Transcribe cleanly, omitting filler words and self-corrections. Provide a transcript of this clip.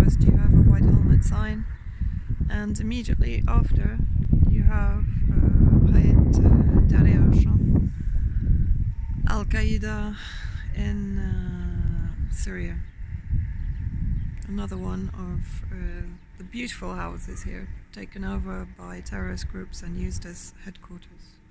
first you have a white helmet sign, and immediately after you have Al-Qaeda in Syria. Another one of the beautiful houses here, taken over by terrorist groups and used as headquarters.